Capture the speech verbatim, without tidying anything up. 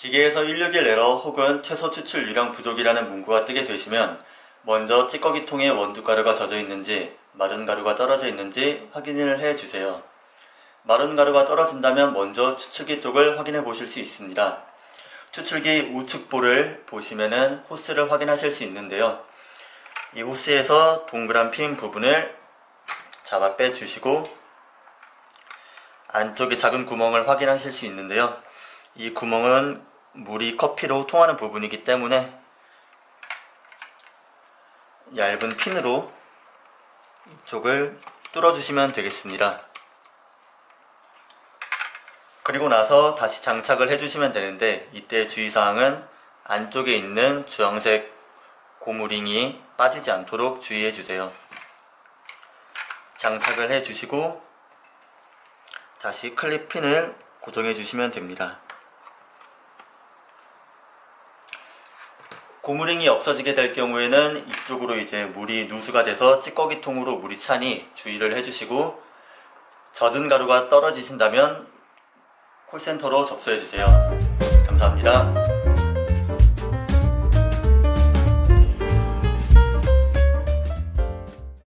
기계에서 일육일 에러 혹은 최소 추출 유량 부족이라는 문구가 뜨게 되시면 먼저 찌꺼기통에 원두가루가 젖어 있는지 마른 가루가 떨어져 있는지 확인을 해주세요. 마른 가루가 떨어진다면 먼저 추출기 쪽을 확인해 보실 수 있습니다. 추출기 우측볼을 보시면은 호스를 확인하실 수 있는데요. 이 호스에서 동그란 핀 부분을 잡아 빼주시고 안쪽에 작은 구멍을 확인하실 수 있는데요. 이 구멍은 물이 커피로 통하는 부분이기 때문에 얇은 핀으로 이쪽을 뚫어주시면 되겠습니다. 그리고 나서 다시 장착을 해주시면 되는데, 이때 주의사항은 안쪽에 있는 주황색 고무링이 빠지지 않도록 주의해주세요. 장착을 해주시고 다시 클립 핀을 고정해주시면 됩니다. 고무링이 없어지게 될 경우에는 이쪽으로 이제 물이 누수가 돼서 찌꺼기통으로 물이 차니 주의를 해주시고, 젖은 가루가 떨어지신다면 콜센터로 접수해주세요. 감사합니다.